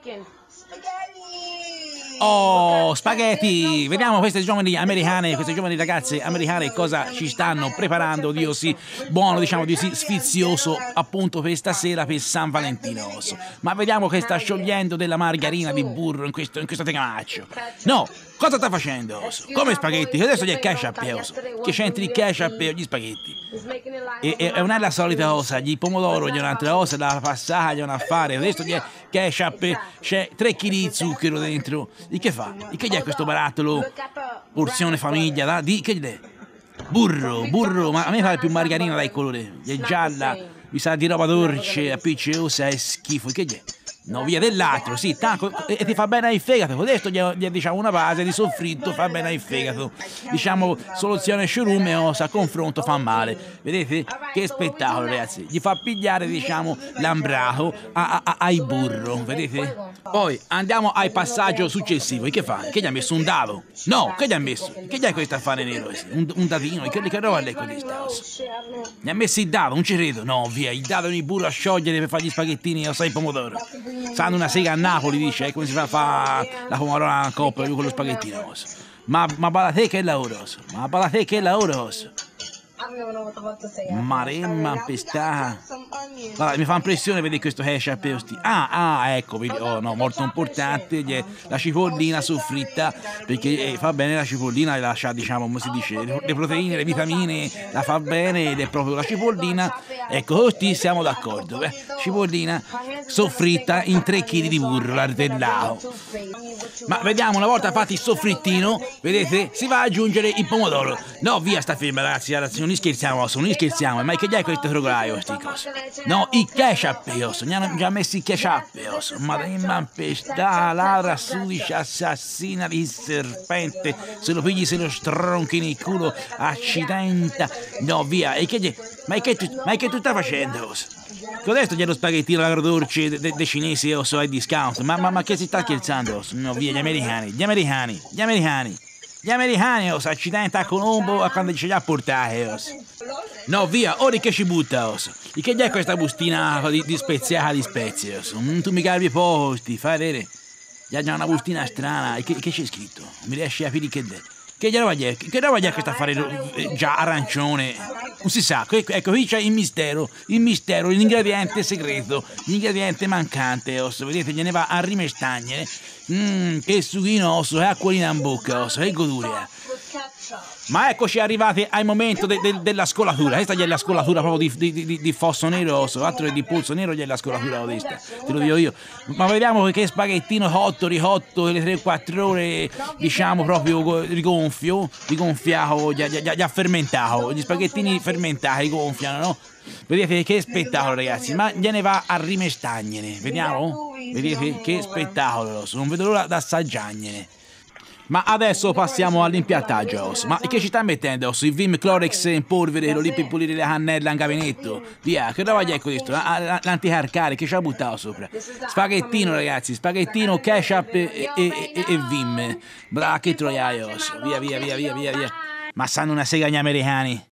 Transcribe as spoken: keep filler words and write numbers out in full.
Oh, spaghetti! Vediamo queste giovani americane, queste giovani ragazze americane cosa ci stanno preparando, Dio sì, buono, diciamo di sì, sfizioso, appunto per stasera per San Valentino. Ma vediamo che sta sciogliendo della margarina di burro in questo, in questo tegaccio. No, cosa sta facendo? Come spaghetti? Che adesso gli è ketchup, osso. Che c'entri il ketchup e gli spaghetti. E, e, e non è la solita cosa, gli pomodoro, gli un'altra cosa, da passare, a fare, adesso gli è ketchup, c'è tre chili di zucchero dentro. E che fa? E che gli è questo barattolo? Porzione famiglia, da? Di che gli è? Burro, burro, ma a me fa più margarina dai colore. Gli è gialla, mi sa di roba dolce, appicciosa e schifo. E che gli è? No, via dell'altro, sì, tanto, e, e ti fa bene al fegato. Adesso gli, gli diciamo una base di soffritto, fa bene al fegato. Diciamo, soluzione sciurume o a confronto fa male. Vedete? Che spettacolo, ragazzi. Gli fa pigliare, diciamo, l'ambraco a, a, ai burro, vedete? Poi andiamo al passaggio successivo. E che fa? Che gli ha messo un dado? No, che gli ha messo? Che gli ha questo affare nero? Un, un dadino? Che, che roba è questa? Gli ha messo il dado, non ci credo. No, via, il dado di burro a sciogliere per fare gli spaghettini o sai pomodoro. Sanno una sega a Napoli, dice, eh, come si fa a fare la pomodora a coppa con lo spaghettino. Ma, ma bada te che lavoro, ma bada te che lavoro. Maremma pestà. Guarda, mi fa impressione vedere questo ketchup e osti. Ah, ah, ecco, vedi, oh no, molto importante, la cipollina soffritta, perché eh, fa bene la cipollina, lascia, diciamo, come si dice, le proteine, le vitamine, la fa bene ed è proprio la cipollina. Ecco, tutti siamo d'accordo, eh? Cipollina soffritta in tre chili di burro, l'ardellato. Ma vediamo, una volta fatti il soffrittino, vedete, si va ad aggiungere il pomodoro. No, via, sta ferma, ragazzi, ragazzi, non scherziamo, non scherziamo, ma che gli hai questo trograio, sti cose? No, il ketchup, osso, mi hanno già messo il ketchup, osso, ma ma pestà, Lara sudice, assassina di serpente, se lo pigli se lo stronchi nel culo, accidenta, no, via, e che gli... Ma che tu, ma che tu stai facendo, osso? Adesso c'è lo spaghettino agrodolce dei de, de cinesi, osso, ai discount, ma, ma, ma che si sta scherzando, osso? No, via, gli americani, gli americani, gli americani. Gli americani, osso, accidenta a Colombo a quando ce li ha portate, osso. No, via, ora che ci butta, osso. E che è questa bustina di, di speziata di spezie, osso? Mm, tu mi cambi posti, fai vedere. Già già una bustina strana, e che, che c'è scritto? Non mi riesci a capire che è. Che roba è? Che roba è questo affare eh, già arancione? Non si sa, ecco, qui c'è il mistero, il mistero, l'ingrediente segreto, l'ingrediente mancante, osso, vedete, gliene va a rimestagnere. Mmm, che sughino, osso, che acquolina in bocca, osso, che goduria. Ma eccoci arrivati al momento de, de, della scolatura. Questa è la scolatura proprio di, di, di, di fosso nero, osso, l'altro è di polso nero, è la scolatura questa, te lo dico io. Ma vediamo che spaghettino cotto, ricotto, le tre quattro ore, diciamo proprio rigonfio, rigonfiato, già, già, già fermentato, gli spaghettini fermentati gonfiano, no? Vedete che spettacolo, ragazzi, ma gliene va a rimestagnene, vediamo? Vedete che spettacolo, non vedo l'ora da assaggiargliene. Ma adesso passiamo all'impiattaggio, osso. Ma che ci sta mettendo, osso? Il Vim Clorex in polvere, lo lì per pulire le cannelle in gabinetto? Via, che roba è questo? L'anticarcare, che ci ha buttato sopra? Spaghettino, ragazzi, spaghettino, ketchup e, e, e, e Vim. Brava, che troiaio, osso. Via, via, via, via, via, via. Ma sanno una sega gli americani.